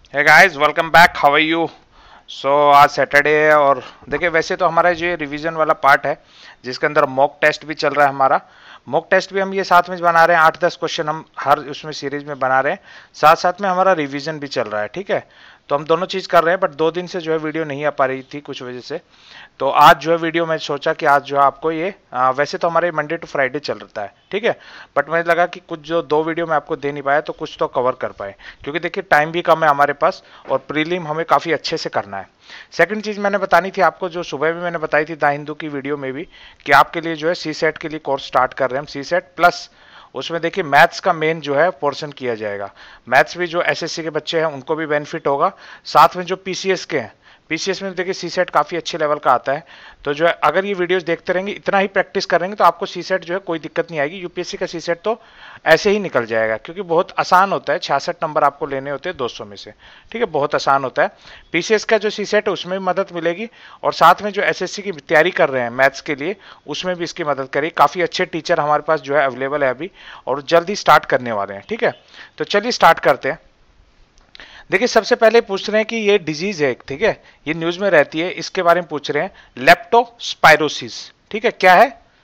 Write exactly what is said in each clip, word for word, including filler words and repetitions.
Hey guys, welcome back. How are you? So आज Saturday है और देखिए, वैसे तो हमारा जो रिवीजन वाला पार्ट है जिसके अंदर मॉक टेस्ट भी चल रहा है। हमारा मॉक टेस्ट भी हम ये साथ में बना रहे हैं। आठ दस क्वेश्चन हम हर उसमें सीरीज में बना रहे हैं, साथ साथ में हमारा रिवीजन भी चल रहा है। ठीक है, तो हम दोनों चीज़ कर रहे हैं। बट दो दिन से जो है वीडियो नहीं आ पा रही थी कुछ वजह से, तो आज जो है वीडियो मैं सोचा कि आज जो है आपको ये आ, वैसे तो हमारे मंडे टू फ्राइडे चल रहा है, ठीक है, बट मुझे लगा कि कुछ जो दो वीडियो मैं आपको दे नहीं पाया तो कुछ तो कवर कर पाए, क्योंकि देखिए टाइम भी कम है हमारे पास और प्रीलिम हमें काफ़ी अच्छे से करना है। सेकंड चीज़ मैंने बतानी थी आपको, जो सुबह भी मैंने बताई थी द हिंदू की वीडियो में भी, कि आपके लिए जो है सी सेट के लिए कोर्स स्टार्ट कर रहे हैं हम, सी सेट प्लस उसमें देखिए मैथ्स का मेन जो है पोर्शन किया जाएगा। मैथ्स भी जो एसएससी के बच्चे हैं उनको भी बेनिफिट होगा, साथ में जो पीसीएस के हैं, पीसीएस में देखिए सी सेट काफ़ी अच्छे लेवल का आता है। तो जो है अगर ये वीडियोस देखते रहेंगे, इतना ही प्रैक्टिस करेंगे, तो आपको सी सेट जो है कोई दिक्कत नहीं आएगी। यूपीएससी का सी सेट तो ऐसे ही निकल जाएगा, क्योंकि बहुत आसान होता है। छियासठ नंबर आपको लेने होते हैं दो सौ में से, ठीक है, बहुत आसान होता है। पीसीएस का जो सी सेट है उसमें भी मदद मिलेगी, और साथ में जो एसएससी की तैयारी कर रहे हैं मैथ्स के लिए, उसमें भी इसकी मदद करेगी। काफ़ी अच्छे टीचर हमारे पास जो है अवेलेबल है अभी, और जल्दी स्टार्ट करने वाले हैं। ठीक है, तो चलिए स्टार्ट करते हैं। देखिए, सबसे पहले पूछ रहे हैं कि ये डिजीज है, ठीक है, ये न्यूज में रहती है, इसके बारे में पूछ रहे हैं, लेप्टोस्पाइरोसिस। ठीक है, क्या है?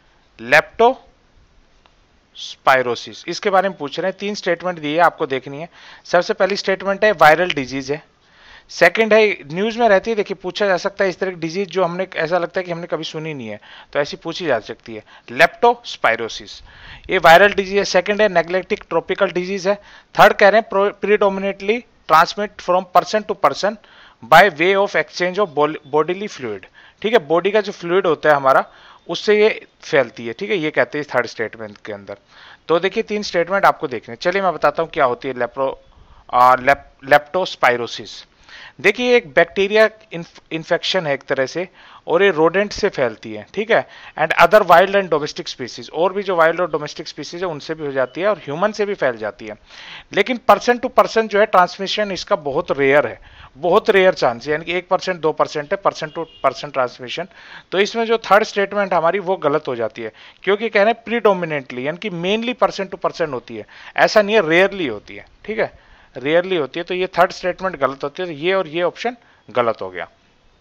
लेप्टोस्पाइरोसिस, इसके बारे में पूछ रहे हैं। तीन स्टेटमेंट दिए आपको, देखनी है। सबसे पहली स्टेटमेंट है वायरल डिजीज है। सेकंड है, न्यूज में रहती है, देखिए पूछा जा सकता है इस तरह की डिजीज जो हमने ऐसा लगता है कि हमने कभी सुनी नहीं है, तो ऐसी पूछी जा सकती है, लेप्टोस्पाइरोसिस, ये वायरल डिजीज है। सेकंड है नेग्लेक्टिक ट्रॉपिकल डिजीज है। थर्ड कह रहे हैं predominantly transmit from person to person by way of exchange of bodily fluid. ठीक है, बॉडी का जो फ्लूइड होता है हमारा, उससे ये फैलती है। ठीक है, ये कहते हैं थर्ड स्टेटमेंट के अंदर। तो देखिए तीन स्टेटमेंट आपको देखने, चलिए मैं बताता हूँ क्या होती है लेप्रो लेप, लेप्टोस्पाइरोसिस। देखिए, एक बैक्टीरिया इन्फेक्शन है एक तरह से, और ये रोडेंट से फैलती है। ठीक है, and other wild and domestic species, और भी जो वाइल्ड और डोमेस्टिक स्पीसीज है उनसे भी हो जाती है, और ह्यूमन से भी फैल जाती है। लेकिन पर्सन टू पर्सन जो है ट्रांसमिशन इसका बहुत रेयर है, बहुत रेयर चांस है, यानी कि एक परसेंट दो परसेंट है पर्सन टू पर्सन ट्रांसमिशन। तो इसमें जो थर्ड स्टेटमेंट हमारी वो गलत हो जाती है, क्योंकि कह रहे हैं प्रीडोमिनेंटली, यानी कि मेनली पर्सन टू पर्सन होती है, ऐसा नहीं है, रेयरली होती है। ठीक है, रेयरली होती है, तो ये थर्ड स्टेटमेंट गलत होती है, तो ये और ये ऑप्शन गलत हो गया।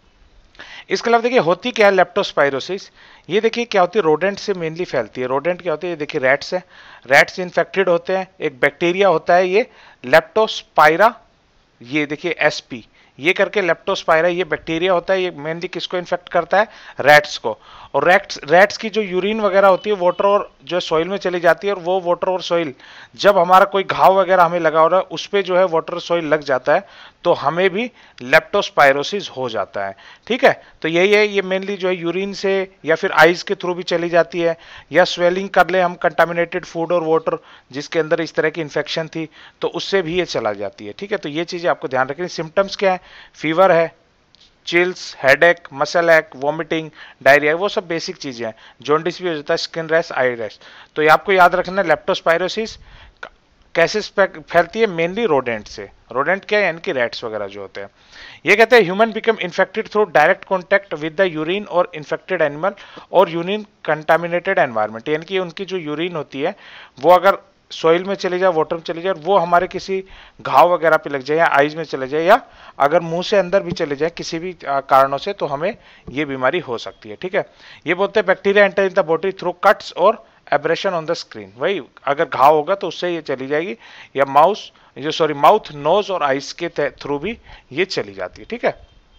इसके अलावा देखिए होती क्या है लेप्टोस्पाइरोसिस, ये देखिए क्या होती है, रोडेंट से मेनली फैलती है। रोडेंट क्या होती है, ये देखिए रैट्स है, रैट्स इन्फेक्टेड होते हैं, एक बैक्टीरिया होता है ये लेप्टोस्पाइरा, ये देखिए एसपी, ये करके लेप्टोस्पाइरा, ये बैक्टीरिया होता है, ये मेनली किसको इन्फेक्ट करता है, रैट्स को। और रैट्स रैट्स की जो यूरिन वगैरह होती है वाटर और जो सॉइल में चली जाती है, और वो वाटर और सॉइल जब हमारा कोई घाव वगैरह हमें लगा हो रहा है उस पर जो है वाटर सॉइल लग जाता है, तो हमें भी लेप्टोस्पाइरोसिस हो जाता है। ठीक है, तो यही है, ये मेनली जो है यूरिन से या फिर आइज के थ्रू भी चली जाती है, या स्वेलिंग कर ले हम कंटामिनेटेड फूड और वाटर जिसके अंदर इस तरह की इन्फेक्शन थी, तो उससे भी ये चला जाती है। ठीक है, तो ये चीज़ें आपको ध्यान रखनी। सिम्टम्स क्या है? फीवर है, chills, headache, muscle ache, vomiting, diarrhoea, वो सब बेसिक चीजें हैं। जॉन्डिस भी हो जाता है, स्किन रैश, आई रैश। तो ये आपको याद रखना है। लेप्टोस्पाइरोसिस कैसे फैलती है? मेनली रोडेंट से। रोडेंट क्या है? यानी कि रैट्स वगैरह जो होते हैं। ये कहते हैं human become infected through direct contact with the urine और इन्फेक्टेड एनिमल और यूरिन कंटामिनेटेड एनवायरमेंट, यानी कि उनकी जो यूरिन होती है वो अगर सॉइल में चली जाए, वाटर में चली जाए, वो हमारे किसी घाव वगैरह पे लग जाए, या आइज में चले जाए, या अगर मुंह से अंदर भी चले जाए किसी भी कारणों से, तो हमें ये बीमारी हो सकती है। ठीक है, ये बोलते हैं bacteria enter in the body through cuts और एब्रेशन ऑन द स्क्रीन, वही अगर घाव होगा तो उससे ये चली जाएगी, या माउस जो सॉरी माउथ, नोज और आइस के थ्रू भी ये चली जाती है। ठीक है,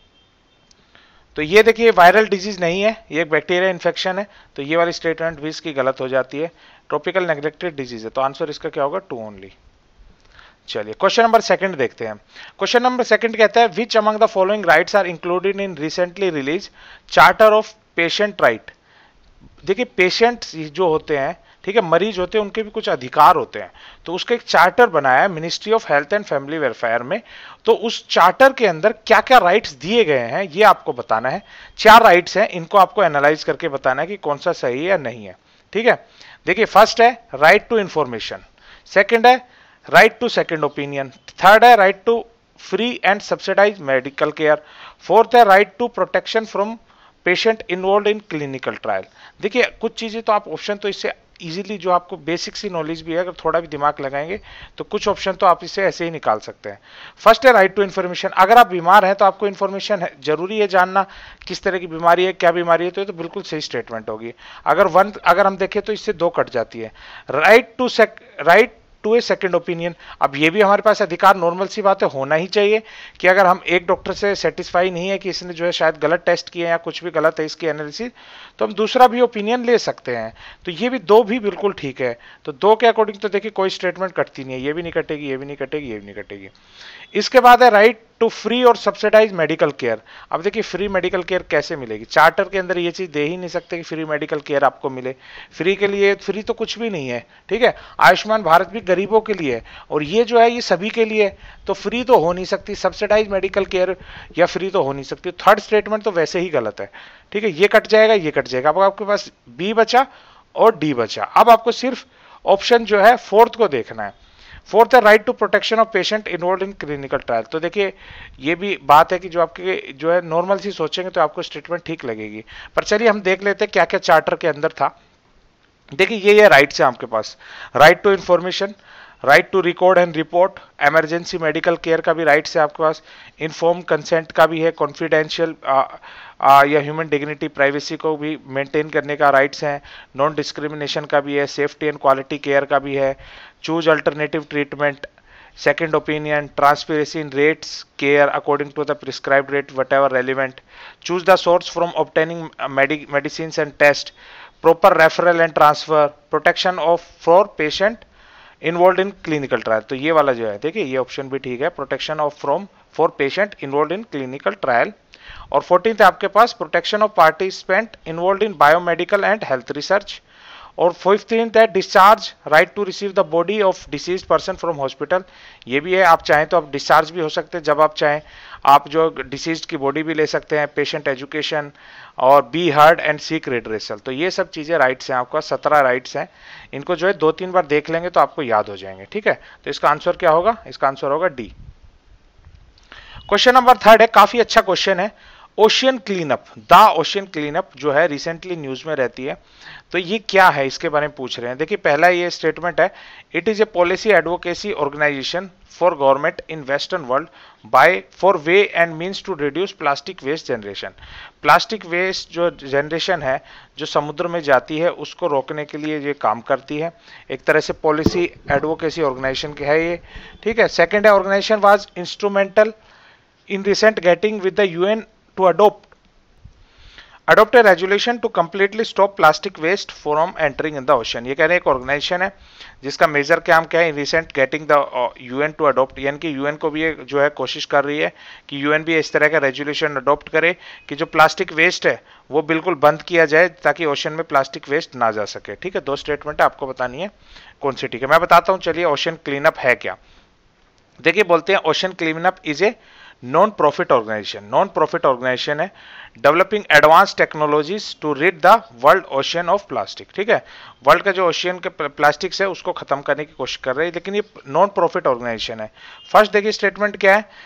तो ये देखिए वायरल डिजीज नहीं है, ये एक बैक्टीरिया इन्फेक्शन है, तो ये वाली स्टेटमेंट भी इसकी गलत हो जाती है। ट्रॉपिकल नेग्लेक्टेड डिजीज है, तो आंसर इसका क्या होगा? Two only. चलिए क्वेश्चन नंबर सेकंड देखते हैं। क्वेश्चन नंबर सेकंड कहता है which among the following rights are included in recently released charter of patient right. देखिए पेशेंट्स जो होते हैं, ठीक है, मरीज होते हैं, उनके भी कुछ अधिकार होते हैं, तो उसका एक चार्टर बनाया है ministry of health and family welfare में। तो उस चार्टर के अंदर क्या क्या राइट्स दिए गए हैं ये आपको बताना है। चार राइट्स हैं, इनको आपको एनालाइज करके बताना है कि कौन सा सही है या नहीं है। ठीक है, देखिए फर्स्ट है राइट टू इंफॉर्मेशन, सेकंड है right to second opinion, third है right to free and subsidise medical care, fourth है right to protection from patient involve in clinical trial. देखिए कुछ चीजें तो आप ऑप्शन तो इससे इजीली, जो आपको बेसिक सी नॉलेज भी है, अगर थोड़ा भी दिमाग लगाएंगे तो कुछ ऑप्शन तो आप इसे ऐसे ही निकाल सकते हैं। फर्स्ट है राइट टू इन्फॉर्मेशन। अगर आप बीमार हैं तो आपको इन्फॉर्मेशन है, जरूरी है जानना किस तरह की बीमारी है, क्या बीमारी है, तो ये तो बिल्कुल सही स्टेटमेंट होगी। अगर वन अगर हम देखें तो इससे दो कट जाती है। Right to right to a second opinion. अब ये भी हमारे पास अधिकार, नॉर्मल सी बात है, होना ही चाहिए कि अगर हम एक डॉक्टर से सेटिस्फाई नहीं है कि इसने जो है शायद गलत टेस्ट किए या कुछ भी गलत है इसकी एनालिसिस, तो हम दूसरा भी ओपिनियन ले सकते हैं। तो ये भी दो भी बिल्कुल ठीक है। तो दो के अकॉर्डिंग तो देखिए कोई स्टेटमेंट कटती नहीं है, ये भी नहीं कटेगी, ये भी नहीं कटेगी, ये भी नहीं कटेगी। इसके बाद है राइट टू फ्री और सब्सिडाइज मेडिकल केयर। अब देखिए फ्री मेडिकल केयर कैसे मिलेगी, चार्टर के अंदर ये चीज दे ही नहीं सकते कि फ्री मेडिकल केयर आपको मिले। फ्री के लिए फ्री तो कुछ भी नहीं है, ठीक है। आयुष्मान भारत भी गरीबों के लिए है और ये जो है ये सभी के लिए, तो फ्री तो हो नहीं सकती। सब्सिडाइज मेडिकल केयर या फ्री तो हो नहीं सकती। थर्ड स्टेटमेंट तो वैसे ही गलत है, ठीक है। ये कट जाएगा, ये कट जाएगा। अब आपके पास बी बचा और डी बचा। अब आपको सिर्फ ऑप्शन जो है फोर्थ को देखना है। फोर्थ है right to protection of patient involve in clinical trial. तो देखिए ये भी बात है कि जो आपके जो है नॉर्मल सी सोचेंगे तो आपको स्टेटमेंट ठीक लगेगी, पर चलिए हम देख लेते हैं क्या क्या चार्टर के अंदर था। देखिए ये ये राइट्स है आपके पास। Right to information, right to record and report, emergency medical care का भी राइट्स है आपके पास, इन्फॉर्म कंसेंट का भी है, कॉन्फिडेंशियल या ह्यूमन डिग्निटी प्राइवेसी को भी मेंटेन करने का राइट्स है, नॉन डिस्क्रिमिनेशन का भी है, सेफ्टी एंड क्वालिटी केयर का भी है, choose alternative treatment, second opinion, transparency in rates care according to the prescribed rate whatever relevant, choose the source from obtaining medi medicines and test, proper referral and transfer, protection of for patient involved in clinical trial। तो ये वाला जो है देखिए ये option भी ठीक है, protection of from for patient involve in clinical trial. और फोर्टीन है आपके पास protection of participant involve in biomedical and health research. और फिफ्टीन है discharge, right to receive the body of disease person from hospital. ये भी है, आप चाहें तो आप डिस्चार्ज भी हो सकते हैं, जब आप चाहें आप जो डिसीज की बॉडी भी ले सकते हैं, पेशेंट एजुकेशन और be heard and seek redressal. तो ये सब चीजें राइट्स हैं आपका, सत्रह राइट्स हैं। इनको जो है दो तीन बार देख लेंगे तो आपको याद हो जाएंगे, ठीक है। तो इसका आंसर क्या होगा, इसका आंसर होगा डी। क्वेश्चन नंबर थर्ड है, काफी अच्छा क्वेश्चन है। Ocean cleanup, the ocean cleanup जो है रिसेंटली न्यूज में रहती है, तो ये क्या है इसके बारे में पूछ रहे हैं। देखिए पहला ये स्टेटमेंट है, it is a policy advocacy organisation for government in western world by for way and means to reduce plastic waste generation. Plastic waste जो जनरेशन है जो समुद्र में जाती है उसको रोकने के लिए ये काम करती है, एक तरह से पॉलिसी एडवोकेसी ऑर्गेनाइजेशन की है ये, ठीक है। सेकेंड है organisation was instrumental in recent getting with the U N to adopt adopt a resolution to completely stop plastic waste from entering in the ocean। ये कह रहे हैं एक ऑर्गेनाइजेशन है जिसका मेजर काम क्या है, in recent getting the UN to adopt, यानी कि यूएन को भी ये जो है कोशिश कर रही है कि यूएन भी इस तरह का रेजोल्यूशन अडॉप्ट करे कि जो प्लास्टिक वेस्ट है वो बिल्कुल बंद किया जाए ताकि ओशन में प्लास्टिक वेस्ट ना जा सके, ठीक है। दो स्टेटमेंट है, आपको बतानी है कौन सी ठीक है। मैं बताता हूँ, चलिए ओशन क्लीनअप है क्या। देखिए बोलते हैं ocean cleanup is a non profit organisation, non profit organisation है developing advance technologies to rid the world ocean of plastic, ठीक है। वर्ल्ड का जो ओशियन के प्लास्टिक्स है उसको खत्म करने की कोशिश कर रही है, लेकिन ये नॉन प्रॉफिट ऑर्गेनाइजेशन है। फर्स्ट देखिए स्टेटमेंट क्या है,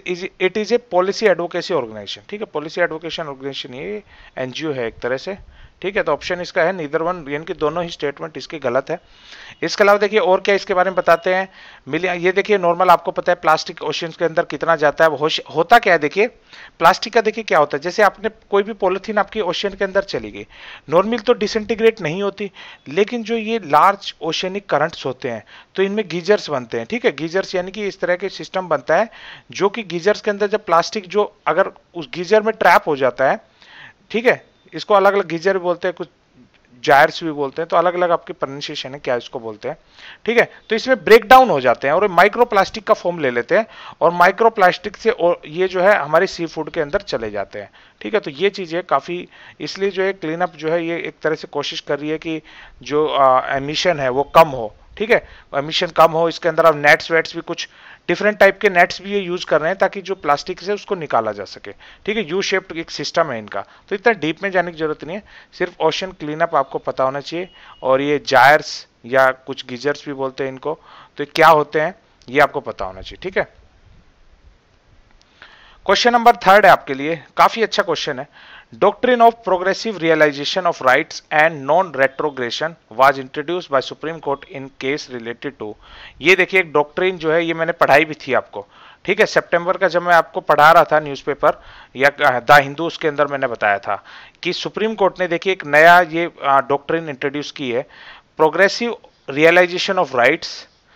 it is a policy advocacy organisation, ठीक है। पॉलिसी एडवोकेशन ऑर्गेनाइजेशन ये एनजीओ है एक तरह से, ठीक है। तो ऑप्शन इसका है नीदर वन, यानी कि दोनों ही स्टेटमेंट इसके गलत है। इसके अलावा देखिए और क्या इसके बारे में बताते हैं, मिलियन, ये देखिए नॉर्मल आपको पता है प्लास्टिक ओशियन के अंदर कितना जाता है, होता क्या है देखिए प्लास्टिक का, देखिए क्या होता है, जैसे आपने कोई भी पॉलिथीन आपकी ओशियन के अंदर चली गई, नॉर्मल तो डिसइंटीग्रेट नहीं होती, लेकिन जो ये लार्ज ओशियनिक करंट्स होते हैं तो इनमें गीजर्स बनते हैं, ठीक है। गीजर्स यानी कि इस तरह के सिस्टम बनता है जो कि गीजर्स के अंदर जब प्लास्टिक जो अगर उस गीजर में ट्रैप हो जाता है, ठीक है, इसको अलग अलग गीजर भी बोलते हैं, कुछ जायर्स भी बोलते हैं, तो अलग अलग आपकी प्रोनाउंसिएशन है क्या इसको बोलते हैं, ठीक है। तो इसमें ब्रेक डाउन हो जाते हैं और माइक्रो प्लास्टिक का फॉर्म ले लेते हैं और माइक्रो प्लास्टिक से और ये जो है हमारे सी फूड के अंदर चले जाते हैं, ठीक है। तो ये चीज़ें काफ़ी, इसलिए जो है क्लीनअप जो है ये एक तरह से कोशिश कर रही है कि जो एमिशन है वो कम हो, ठीक है, एमिशन कम हो। इसके अंदर अब नेट्स वेट्स भी कुछ डिफरेंट टाइप के नेट्स भी ये यूज कर रहे हैं ताकि जो प्लास्टिक से उसको निकाला जा सके, ठीक है। यू शेप्ड एक सिस्टम है इनका, तो इतना डीप में जाने की जरूरत नहीं है, सिर्फ ओशन क्लीनअप आपको पता होना चाहिए। और ये जायर्स या कुछ गीजर्स भी बोलते हैं इनको, तो क्या होते हैं ये आपको पता होना चाहिए, ठीक है। क्वेश्चन नंबर थर्ड है आपके लिए, काफी अच्छा क्वेश्चन है। Doctrine of progressive realization of rights and non-retrogression was introduced by Supreme Court in case related to, ये देखिए एक डॉक्ट्रिन जो है ये मैंने पढ़ाई भी थी आपको, ठीक है, सितंबर का जब मैं आपको पढ़ा रहा था न्यूज़पेपर या द हिंदू, उसके अंदर मैंने बताया था कि सुप्रीम कोर्ट ने देखिए एक नया ये डॉक्ट्रिन इंट्रोड्यूस की है, progressive realisation of rights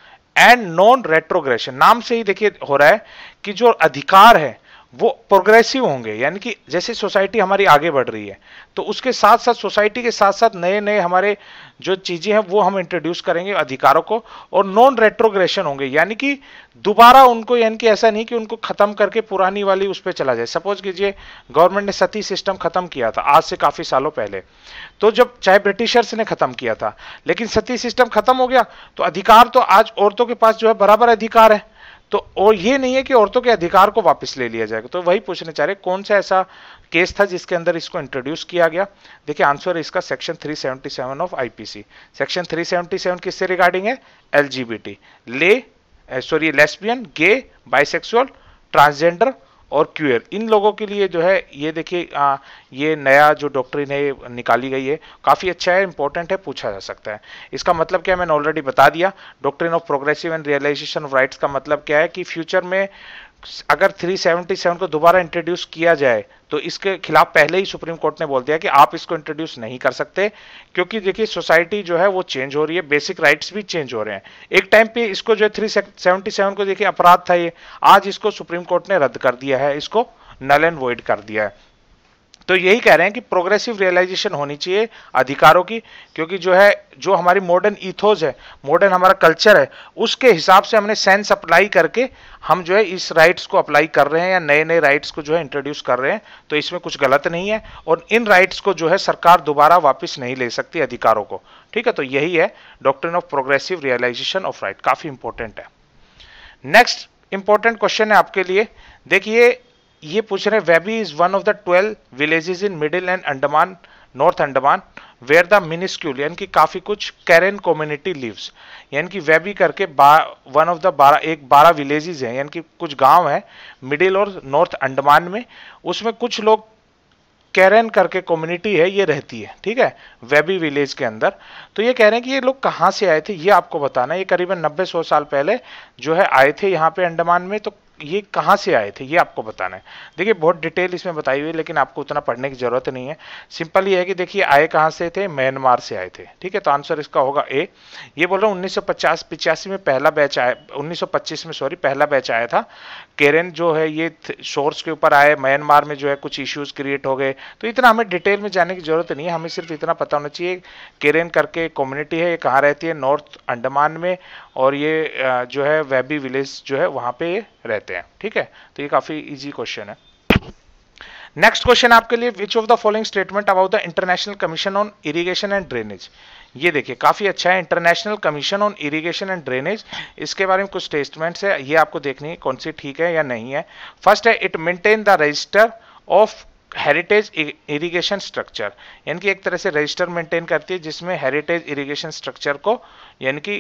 and non retrogression. नाम से ही देखिए हो रहा है कि जो अधिकार है वो प्रोग्रेसिव होंगे, यानी कि जैसे सोसाइटी हमारी आगे बढ़ रही है तो उसके साथ साथ सोसाइटी के साथ साथ नए नए हमारे जो चीजें हैं वो हम इंट्रोड्यूस करेंगे अधिकारों को, और नॉन रेट्रोग्रेशन होंगे, यानी कि दोबारा उनको, यानी कि ऐसा नहीं कि उनको खत्म करके पुरानी वाली उस पर चला जाए। सपोज कीजिए गवर्नमेंट ने सती सिस्टम खत्म किया था आज से काफी सालों पहले, तो जब चाहे ब्रिटिशर्स ने खत्म किया था, लेकिन सती सिस्टम खत्म हो गया तो अधिकार तो आज औरतों के पास जो है बराबर अधिकार है, तो और ये नहीं है कि औरतों के अधिकार को वापस ले लिया जाएगा। तो वही पूछने चाह रहे कौन सा ऐसा केस था जिसके अंदर इसको इंट्रोड्यूस किया गया। देखिए आंसर है इसका सेक्शन तीन सौ सतहत्तर ऑफ आईपीसी। सेक्शन तीन सौ सतहत्तर किससे रिगार्डिंग है? एलजीबीटी, ले sorry lesbian, gay, bisexual, transgender और क्यूअर, इन लोगों के लिए जो है ये देखिए ये नया जो डॉक्ट्रिन है निकाली गई है, काफी अच्छा है, इंपॉर्टेंट है, पूछा जा सकता है। इसका मतलब क्या है मैंने ऑलरेडी बता दिया। Doctrine of progressive and realisation of rights का मतलब क्या है कि फ्यूचर में अगर तीन सौ सतहत्तर को दोबारा इंट्रोड्यूस किया जाए तो इसके खिलाफ पहले ही सुप्रीम कोर्ट ने बोल दिया कि आप इसको इंट्रोड्यूस नहीं कर सकते, क्योंकि देखिए सोसाइटी जो है वो चेंज हो रही है, बेसिक राइट्स भी चेंज हो रहे हैं। एक टाइम पे इसको जो है तीन सौ सतहत्तर को देखिए अपराध था ये, आज इसको सुप्रीम कोर्ट ने रद्द कर दिया है, इसको नल एंड वॉइड कर दिया है। तो यही कह रहे हैं कि प्रोग्रेसिव रियलाइजेशन होनी चाहिए अधिकारों की, क्योंकि जो है जो हमारी मॉडर्न इथोस है, मॉडर्न हमारा कल्चर है, उसके हिसाब से हमने सेंस अप्लाई करके हम जो है इस राइट्स को अप्लाई कर रहे हैं या नए नए राइट्स को जो है इंट्रोड्यूस कर रहे हैं, तो इसमें कुछ गलत नहीं है, और इन राइट्स को जो है सरकार दोबारा वापस नहीं ले सकती अधिकारों को, ठीक है। तो यही है doctrine of progressive realisation of right, काफी इंपॉर्टेंट है। नेक्स्ट इंपॉर्टेंट क्वेश्चन है आपके लिए, देखिए ये पूछ रहे हैं Webi is one of the twelve villages in Middle and Andaman, North Andaman, where the minuscule यानी कि काफी कुछ कैरेन कम्युनिटी लिव्स, यानी कि वेबी करके वन ऑफ द बारह एक बारह विलेजेस हैं, यानी कि कुछ गांव है मिडिल और नॉर्थ अंडमान में, उसमें कुछ लोग कैरेन करके कम्युनिटी है ये रहती है, ठीक है, वेबी विलेज के अंदर। तो ये कह रहे हैं कि ये लोग कहाँ से आए थे ये आपको बताना है। ये करीबन नब्बे सौ साल पहले जो है आए थे यहाँ पे अंडमान में, तो ये कहाँ से आए थे ये आपको बताना है। देखिए बहुत डिटेल इसमें बताई हुई है, लेकिन आपको उतना पढ़ने की जरूरत नहीं है, सिंपल ये है कि देखिए आए कहाँ से थे, म्यांमार से आए थे, ठीक है। तो आंसर इसका होगा ए। ये बोल रहा हूँ उन्नीस सौ पचास पिचासी में पहला बैच आया, उन्नीस सौ पच्चीस में सॉरी पहला बैच आया था। केरेन जो है ये शोर्स के ऊपर आए, म्यांमार में जो है कुछ इश्यूज क्रिएट हो गए, तो इतना हमें डिटेल में जाने की जरूरत नहीं है, हमें सिर्फ इतना पता होना चाहिए केरेन करके कम्युनिटी है, ये कहाँ रहती है, नॉर्थ अंडमान में, और ये जो है वेबी विलेज जो है वहां पे ये रहते हैं, ठीक है। तो ये काफी इजी क्वेश्चन है। नेक्स्ट क्वेश्चन आपके लिए, which of the following statement about the International commission on irrigation and Drainage, ये देखिए काफी अच्छा है, International commission on irrigation and Drainage, इसके बारे में कुछ स्टेटमेंट्स है, ये आपको देखनी है कौन सी ठीक है या नहीं है। फर्स्ट है it maintain the register of heritage irrigation structure, यानी कि एक तरह से रजिस्टर मेंटेन करती है जिसमें हेरिटेज इरिगेशन स्ट्रक्चर को यानी कि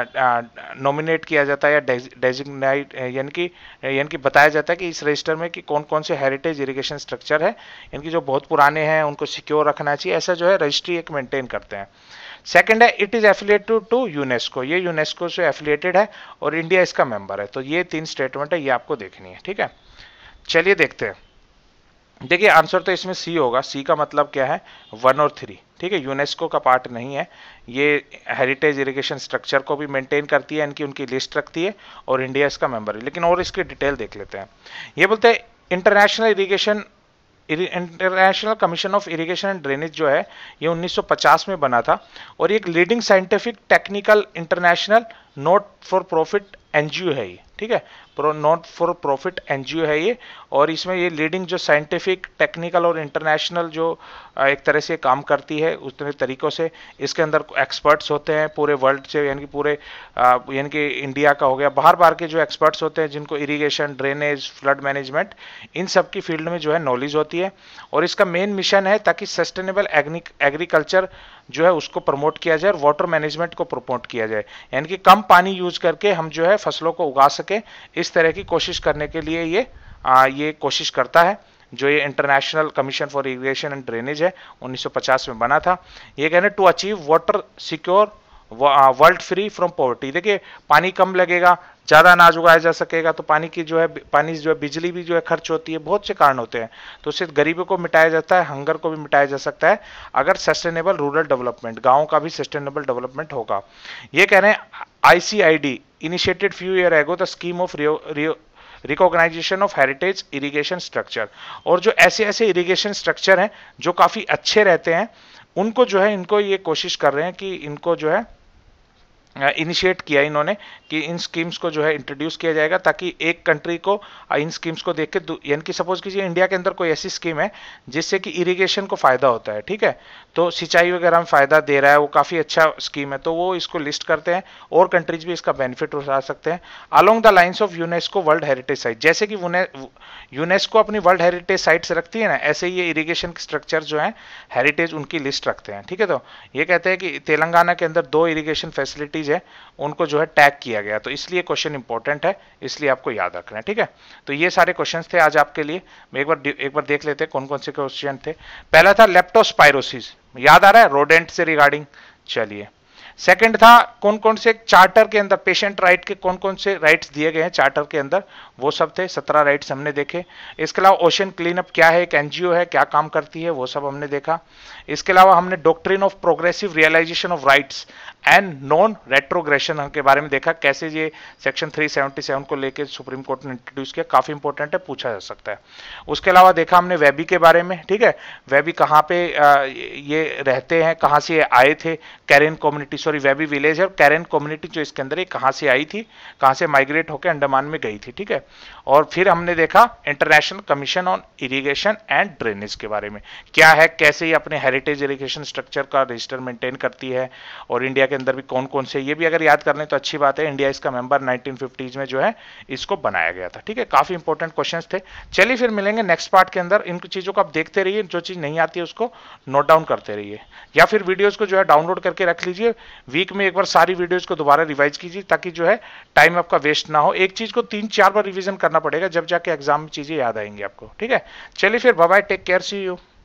नॉमिनेट किया जाता है या डेजिग्नेट यानी कि यानी कि बताया जाता है कि इस रजिस्टर में कि कौन कौन से हेरिटेज इरिगेशन स्ट्रक्चर है, यानी कि जो बहुत पुराने हैं उनको सिक्योर रखना चाहिए, ऐसा जो है रजिस्ट्री एक मेंटेन करते हैं। सेकंड है it is affiliated to UNESCO, ये यूनेस्को से एफिलिएटेड है और इंडिया इसका मेंबर है। तो ये तीन स्टेटमेंट है, ये आपको देखनी है, ठीक है। चलिए देखते हैं, देखिए आंसर तो इसमें सी होगा, सी का मतलब क्या है, वन और थ्री, ठीक है, यूनेस्को का पार्ट नहीं है, ये हेरिटेज इरिगेशन स्ट्रक्चर को भी मेंटेन करती है, इनकी उनकी लिस्ट रखती है और इंडिया इसका मेंबर है। लेकिन और इसकी डिटेल देख लेते हैं। ये बोलते हैं International Irrigation International Commission of Irrigation and Drainage जो है ये उन्नीस सौ पचास में बना था, और एक leading scientific technical international not for profit NGO है ये, ठीक है, नॉट फॉर प्रॉफिट एनजीओ है ये, और इसमें ये लीडिंग जो साइंटिफिक टेक्निकल और इंटरनेशनल जो एक तरह से काम करती है उस तरह तरीकों से, इसके अंदर एक्सपर्ट्स होते हैं पूरे वर्ल्ड से, यानी कि पूरे यानी कि इंडिया का हो गया, बाहर बाहर के जो एक्सपर्ट्स होते हैं जिनको इरिगेशन, ड्रेनेज, फ्लड मैनेजमेंट, इन सब की फील्ड में जो है नॉलेज होती है, और इसका मेन मिशन है ताकि सस्टेनेबल एग्रीकल्चर जो है उसको प्रमोट किया जाए और वाटर मैनेजमेंट को प्रमोट किया जाए, यानी कि कम पानी यूज करके हम जो है फसलों को उगा सके, इस तरह की कोशिश करने के लिए ये आ, ये कोशिश करता है। जो ये international commission for irrigation and drainage है उन्नीस सौ पचास में बना था। ये कह रहे to achieve water secure world free from poverty. देखिए पानी कम लगेगा, ज़्यादा अनाज उगाया जा सकेगा, तो पानी की जो है पानी जो है बिजली भी जो है खर्च होती है, बहुत से कारण होते हैं, तो उससे गरीबी को मिटाया जाता है, हंगर को भी मिटाया जा सकता है अगर सस्टेनेबल रूरल डेवलपमेंट, गाँव का भी सस्टेनेबल डेवलपमेंट होगा। ये कह रहे हैं I C I D initiated few year ago the scheme of recognisation of heritage irrigation structure. और जो ऐसे ऐसे इरिगेशन स्ट्रक्चर हैं जो काफ़ी अच्छे रहते हैं, उनको जो है इनको ये कोशिश कर रहे हैं कि इनको जो है इनिशिएट किया इन्होंने कि इन स्कीम्स को जो है इंट्रोड्यूस किया जाएगा, ताकि एक कंट्री को इन स्कीम्स को देख के, यानी कि सपोज कीजिए इंडिया के अंदर कोई ऐसी स्कीम है जिससे कि इरिगेशन को फायदा होता है, ठीक है, तो सिंचाई वगैरह में फायदा दे रहा है, वो काफ़ी अच्छा स्कीम है, तो वो इसको लिस्ट करते हैं और कंट्रीज भी इसका बेनिफिट उठा सकते हैं along the lines of UNESCO world heritage site. जैसे कि यूनेस्को अपनी वर्ल्ड हेरिटेज साइट्स रखती है ना, ऐसे ही ये इरिगेशन स्ट्रक्चर जो है हेरिटेज उनकी लिस्ट रखते हैं, ठीक है। तो ये कहते हैं कि तेलंगाना के अंदर दो इरिगेशन फैसिलिटीज है, उनको जो है टैग किया गया, तो इसलिए क्वेश्चन इंपॉर्टेंट है, इसलिए आपको याद रखना है, ठीक है। तो ये सारे क्वेश्चंस थे आज आपके लिए। एक बार एक बार देख लेते हैं कौन कौन से क्वेश्चन थे। पहला था लेप्टोस्पायरोसिस, याद आ रहा है, रोडेंट से रिगार्डिंग। चलिए, सेकंड था कौन कौन से चार्टर के अंदर पेशेंट राइट के कौन कौन से राइट्स दिए गए हैं चार्टर के अंदर, वो सब थे, सत्रह राइट्स हमने देखे। इसके अलावा ओशन क्लीन अप क्या है, एक एनजीओ है, क्या काम करती है, वो सब हमने देखा। इसके अलावा हमने doctrine of progressive realisation of rights and non retrogression के बारे में देखा, कैसे ये सेक्शन तीन सौ सतहत्तर को लेके सुप्रीम कोर्ट ने इंट्रोड्यूस किया, काफी इंपॉर्टेंट है, पूछा जा सकता है। उसके अलावा देखा हमने वेबी के बारे में, ठीक है, वेबी कहाँ पे आ, ये रहते हैं, कहाँ से ये आए थे, कैरेन कम्युनिटी, सॉरी वेबी विलेज है, और कैरेन कम्युनिटी जो इसके अंदर कहाँ से आई थी, कहाँ से माइग्रेट होकर अंडमान में गई थी, ठीक है। और फिर हमने देखा international commission on irrigation and drainage के बारे में, क्या है, कैसे ये अपने हेरिटेज इरिगेशन स्ट्रक्चर का रजिस्टर मेंटेन करती है, और इंडिया के अंदर भी कौन कौन से, ये भी अगर याद कर लें तो अच्छी बात है, इंडिया इसका मेंबर नाइनटीन फिफ्टीज़ में जो है इसको बनाया गया था, ठीक है। काफी इंपॉर्टेंट क्वेश्चंस थे। चलिए फिर मिलेंगे नेक्स्ट पार्ट के अंदर। इन चीजों को आप देखते रहिए, जो चीज नहीं आती है उसको नोट डाउन करते रहिए, या फिर वीडियोस को जो है डाउनलोड करके रख लीजिए, वीक में एक बार सारी वीडियोस को दोबारा रिवाइज कीजिए, ताकि जो है टाइम आपका वेस्ट ना हो। एक चीज को तीन चार बार रिवीजन करना पड़ेगा, जब जाके एग्जाम में चीजें याद आएंगी आपको, ठीक है। चलिए फिर bye bye, take care, see you.